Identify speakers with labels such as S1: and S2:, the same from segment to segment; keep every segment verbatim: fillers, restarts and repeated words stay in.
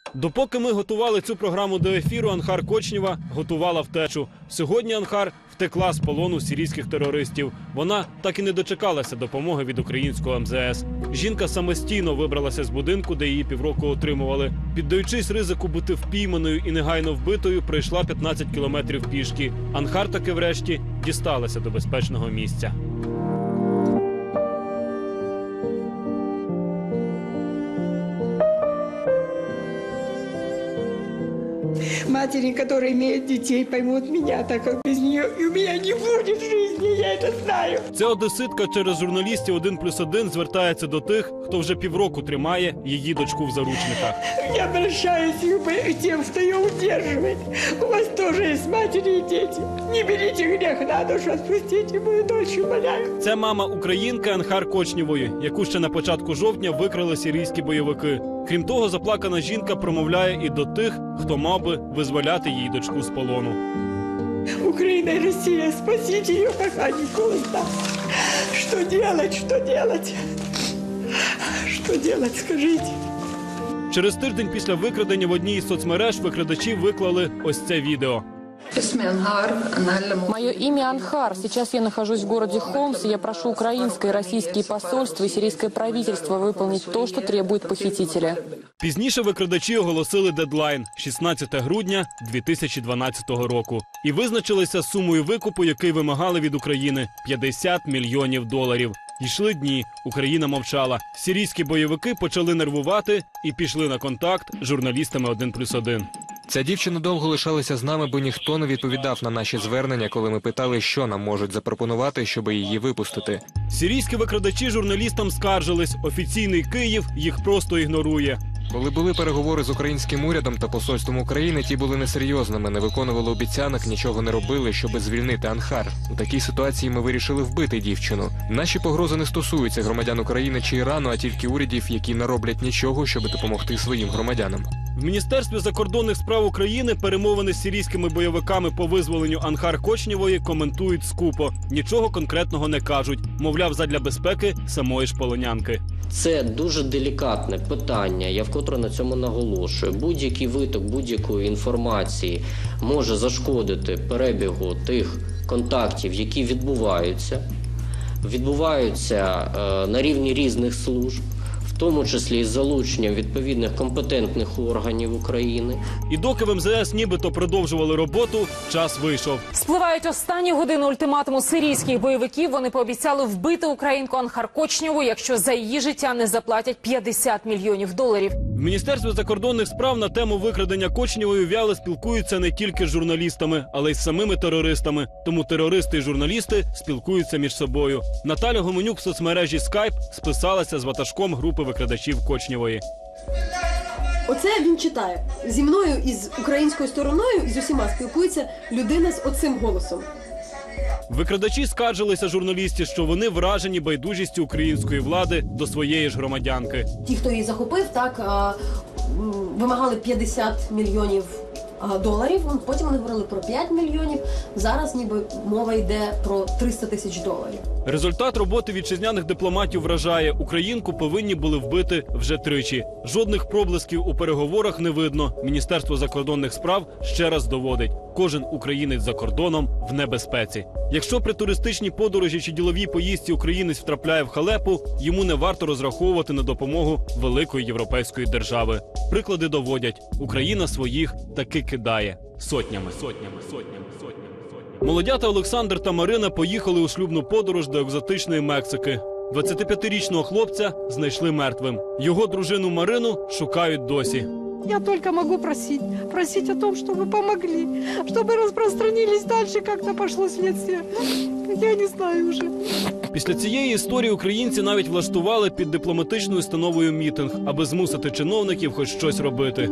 S1: Допоки ми готували цю програму до ефіру, Анхар Кочнєва готувала втечу. Сьогодні Анхар втекла з полону сирійських терористів. Вона так і не дочекалася допомоги від українського ем зе ес. Жінка самостійно вибралася з будинку, де її півроку отримували. Піддаючись ризику бути впійманою і негайно вбитою, пройшла п'ятнадцять кілометрів пішки. Анхар таки врешті дісталася до безпечного місця.
S2: Матери, которые имеют детей, поймут меня, так как без нее и у меня не будет жизни, я это знаю.
S1: Ця одеситка через журналістів один плюс один звертається до тих, хто вже півроку тримає її дочку в заручниках.
S2: Я обращаюсь к тем, кто ее удерживает. У вас тоже есть матери и дети. Не берите грех на душу, отпустите мою дочь, умоляю.
S1: Це мама українки Анхар Кочнєвої, яку ще на початку жовтня викрили сирійські бойовики. Крім того, заплакана жінка промовляє і до тих, хто мав би визволяти її дочку з полону.
S2: Україна і Росія, спасіть її, поки не поздно. Що делать, що делать? Що делать, скажіть?
S1: Через тиждень після викрадення в одній із соцмереж викрадачі виклали ось це відео.
S3: Мое имя Анхар. Сейчас я нахожусь в городе Хомс, и я прошу украинское и российские посольства и сирийское правительство выполнить то, что требуют похитители.
S1: Пізніше викрадачі оголосили дедлайн – шістнадцяте грудня дві тисячі дванадцятого року. І визначилися з сумою викупу, який вимагали від України – п'ятдесят мільйонів доларів. Йшли дні, Україна мовчала. Сирійські бойовики почали нервувати і пішли на контакт з журналістами один плюс один.
S4: Ця дівчина довго лишалася з нами, бо ніхто не відповідав на наші звернення, коли ми питали, що нам можуть запропонувати, щоб її випустити.
S1: Сирійські викрадачі журналістам скаржились. Офіційний Київ їх просто ігнорує.
S4: Коли були переговори з українським урядом та посольством України, ті були несерйозними, не виконували обіцянок, нічого не робили, щоб звільнити Анхар. У такій ситуації ми вирішили вбити дівчину. Наші погрози не стосуються громадян України чи Ірану, а тільки урядів, які не роблять нічого, щоб допомогти своїм громадянам.
S1: В Міністерстві закордонних справ України перемовини з сирійськими бойовиками по визволенню Анхар Кочнєвої коментують скупо. Нічого конкретного не кажуть. Мовляв, задля безпеки самої ж полонянки.
S5: Це дуже делікатне питання, я вкотре на цьому наголошую. Будь-який виток будь-якої інформації може зашкодити перебігу тих контактів, які відбуваються. Відбуваються е, на рівні різних служб, в тому числі із залученням відповідних компетентних органів України.
S1: І доки в ем зе ес нібито продовжували роботу, час вийшов.
S6: Спливають останні години ультиматуму сирійських бойовиків. Вони пообіцяли вбити українку Анхар Кочнєву, якщо за її життя не заплатять п'ятдесят мільйонів доларів.
S1: В Міністерстві закордонних справ на тему викрадення Кочнєвої вяло спілкуються не тільки з журналістами, але й з самими терористами. Тому терористи і журналісти спілкуються між собою. Наталя Гоменюк в соцмережі Скайп списалася з ватажком групи викрадачів Кочнєвої.
S7: Оце він читає. Зі мною і з українською стороною, і з усіма спілкується людина з оцим голосом.
S1: Викрадачі скаржилися журналістів, що вони вражені байдужістю української влади до своєї ж громадянки.
S7: Ті, хто її захопив, так, вимагали п'ятдесят мільйонів доларів, потім вони говорили про п'ять мільйонів, зараз ніби мова йде про триста тисяч доларів.
S1: Результат роботи вітчизняних дипломатів вражає. Українку повинні були вбити вже тричі. Жодних проблисків у переговорах не видно. Міністерство закордонних справ ще раз доводить. Кожен українець за кордоном в небезпеці. Якщо при туристичній подорожі чи діловій поїздці українець втрапляє в халепу, йому не варто розраховувати на допомогу великої європейської держави. Приклади доводять. Україна своїх таки кидає. Сотнями, сотнями, сотнями, сотнями. Молодята Олександр та Марина поїхали у шлюбну подорож до екзотичної Мексики. двадцятип'ятирічного хлопця знайшли мертвим. Його дружину Марину шукають досі.
S8: Я только могу просить, просить о том, чтобы помогли, чтобы распространились дальше, как-то пошло следствие. Я не знаю уже.
S1: Після цієї історії українці навіть влаштували під дипломатичною установою мітинг, аби змусити чиновників хоч щось робити.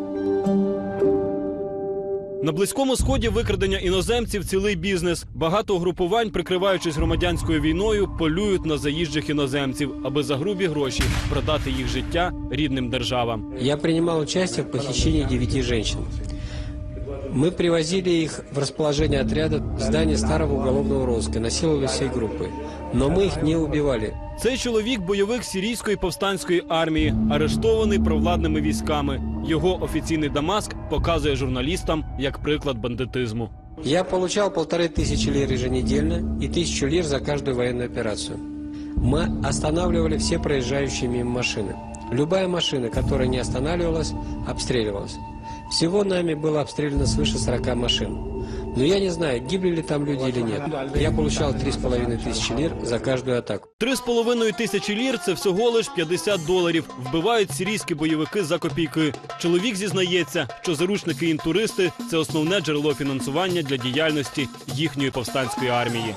S1: На Близькому Сході викрадення іноземців – цілий бізнес. Багато угрупувань, прикриваючись громадянською війною, полюють на заїжджих іноземців, аби за грубі гроші продати їх життя рідним державам.
S9: Я принимал участие в похищении девяти женщин. Мы привозили их в расположение отряда в здание старого уголовного розыска, насиловали всей группы. Но мы их не убивали.
S1: Цей чоловік – бойовик сирійської повстанської армії, арештований провладними військами. Його офіційний Дамаск показує журналістам як приклад бандитизму.
S9: Я получал полторы тысячи лир еженедельно и тысячу лир за каждую военную операцию. Мы останавливали все проезжающие мимо машины. Любая машина, которая не останавливалась, обстреливалась. Всего нами было обстреляно свыше сорока машин. Но я не знаю, гибли ли там люди или нет. Я получал три с половиной тысячи лир за каждую атаку.
S1: Три з половиною тисячі лір – це всього лиш п'ятдесят доларів. Вбивають сирійські бойовики за копійки. Чоловік зізнається, що заручники і інтуристи – це основне джерело фінансування для діяльності їхньої повстанської армії.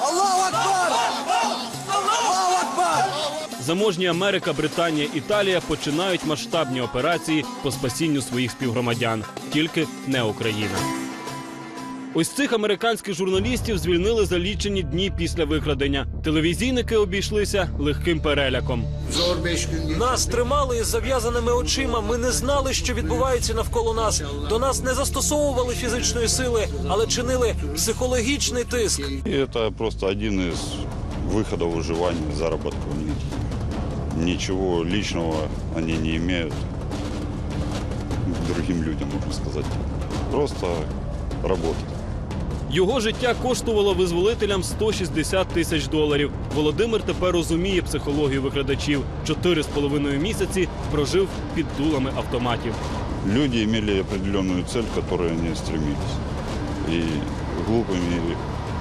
S1: Заможні Америка, Британія, Італія починають масштабні операції по спасінню своїх співгромадян. Тільки не Україна. Ось цих американських журналістів звільнили за лічені дні після викрадення. Телевізійники обійшлися легким переляком.
S10: Нас тримали із зав'язаними очима. Ми не знали, що відбувається навколо нас. До нас не застосовували фізичної сили, але чинили психологічний тиск.
S11: І це просто один із виходів виживання, заробітку. Нічого личного вони не мають другим людям, можна сказати. Просто робота.
S1: Його життя коштувало визволителям сто шістдесят тисяч доларів. Володимир тепер розуміє психологію викрадачів. Чотири з половиною місяці прожив під дулами автоматів.
S11: Люди мали определенную цель, к которой они стремились. И глупыми,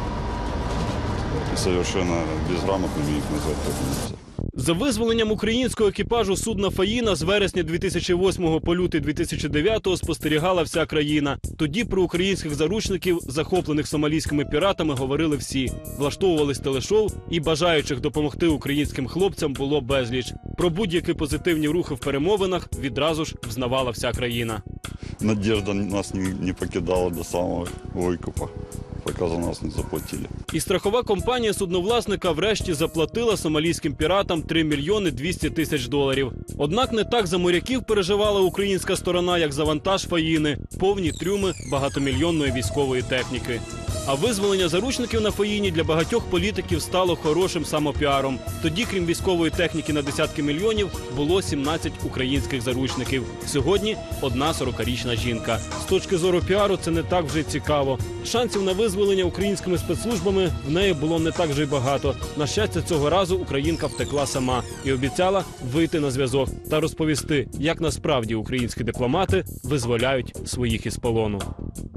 S11: и совершенно безграмотными их назвать так нельзя.
S1: За визволенням українського екіпажу судна «Фаїна» з вересня дві тисячі восьмого по лютий дві тисячі дев'ятого спостерігала вся країна. Тоді про українських заручників, захоплених сомалійськими піратами, говорили всі. Влаштовувались телешоу, і бажаючих допомогти українським хлопцям було безліч. Про будь-які позитивні рухи в перемовинах відразу ж взнавала вся країна.
S11: Надежда нас не, не покидала до самого викупу, поки за нас не заплатили.
S1: І страхова компанія судновласника врешті заплатила сомалійським піратам три мільйони двісті тисяч доларів. Однак не так за моряків переживала українська сторона, як за вантаж «Фаїни», повні трюми багатомільйонної військової техніки. А визволення заручників на «Фаїні» для багатьох політиків стало хорошим самопіаром. Тоді, крім військової техніки на десятки мільйонів, було сімнадцять українських заручників. Сьогодні одна сорокарічна жінка. З точки зору піару це не так вже цікаво. Шансів на визволення українськими спецслужбами в неї було не так вже й багато. На щастя, цього разу українка втекла сама і обіцяла вийти на зв'язок та розповісти, як насправді українські дипломати визволяють своїх із полону.